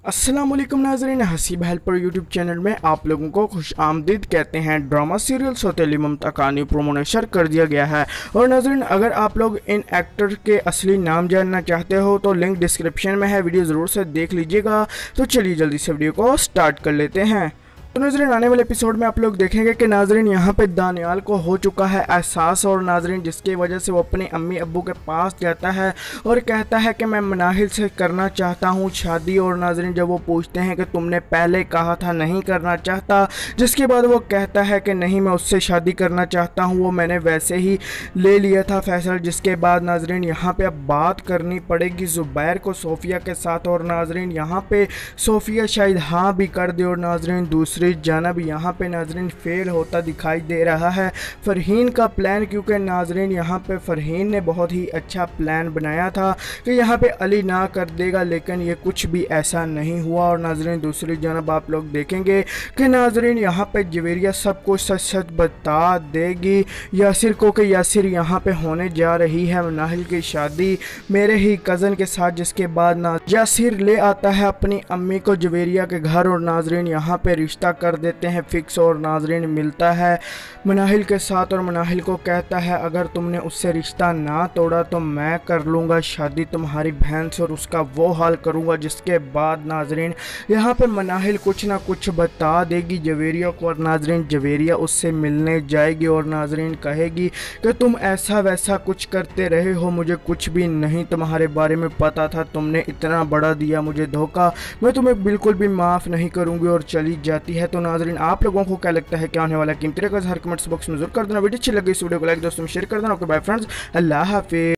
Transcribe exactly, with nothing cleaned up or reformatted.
अस्सलाम वालेकुम नाज़रीन, हसीब हेल्पर यूट्यूब चैनल में आप लोगों को खुश आमदीद कहते हैं। ड्रामा सीरियल सौतेली ममता का न्यू प्रोमो नशर कर दिया गया है। और नाज़रीन, अगर आप लोग इन एक्टर के असली नाम जानना चाहते हो तो लिंक डिस्क्रिप्शन में है, वीडियो ज़रूर से देख लीजिएगा। तो चलिए जल्दी से वीडियो को स्टार्ट कर लेते हैं। तो नाज़रीन, आने वाले एपिसोड में आप लोग देखेंगे कि नाज़रीन यहाँ पे दानियाल को हो चुका है एहसास, और नाज़रीन जिसकी वजह से वो अपने अम्मी अब्बू के पास जाता है और कहता है कि मैं मनाहिल से करना चाहता हूँ शादी। और नाज़रीन जब वो पूछते हैं कि तुमने पहले कहा था नहीं करना चाहता, जिसके बाद वो कहता है कि नहीं मैं उससे शादी करना चाहता हूँ, वो मैंने वैसे ही ले लिया था फैसला। जिसके बाद नाज़रीन यहाँ पे अब बात करनी पड़ेगी ज़ुबैर को सोफिया के साथ, और नाज़रीन यहाँ पे सोफिया शायद हाँ भी कर दे। और नाज़रीन दूसरी जानब यहाँ पे नाज़रीन फेल होता दिखाई दे रहा है फरहीन का प्लान, क्योंकि नाज़रीन यहाँ पे फरहीन ने बहुत ही अच्छा प्लान बनाया था कि यहाँ पे अली ना कर देगा, लेकिन ये कुछ भी ऐसा नहीं हुआ। और नाज़रीन दूसरी जानब आप लोग देखेंगे कि नाज़रीन यहाँ पे जवेरिया सब कुछ सच सच बता देगी यासिर को कि यासिर यहाँ पे होने जा रही है मनाहिल की शादी मेरे ही कज़न के साथ। जिसके बाद ना यासिर ले आता है अपनी अम्मी को जवेरिया के घर, और नाज़रीन यहाँ पे रिश्ता कर देते हैं फिक्स। और नाज़रीन मिलता है मनाहिल के साथ और मनाहिल को कहता है अगर तुमने उससे रिश्ता ना तोड़ा तो मैं कर लूँगा शादी तुम्हारी बहन से और उसका वो हाल करूँगा। जिसके बाद नाज़रीन यहाँ पे मनाहिल कुछ ना कुछ बता देगी जवेरिया को, और नाज़रीन जवेरिया उससे मिलने जाएगी और नाज़रीन कहेगी कि तुम ऐसा वैसा कुछ करते रहे हो, मुझे कुछ भी नहीं तुम्हारे बारे में पता था, तुमने इतना बड़ा दिया मुझे धोखा, मैं तुम्हें बिल्कुल भी माफ़ नहीं करूँगी। और चली जाती है। तो नाज़रीन आप लोगों को क्या लगता है क्या होने वाला कीमती का हर कमेंट्स बॉक्स में जरूर कर देना। वीडियो अच्छी लगी इस वीडियो को लाइक दोस्तों में शेयर कर देना। ओके बाय फ्रेंड्स, अल्लाह हाफिज़।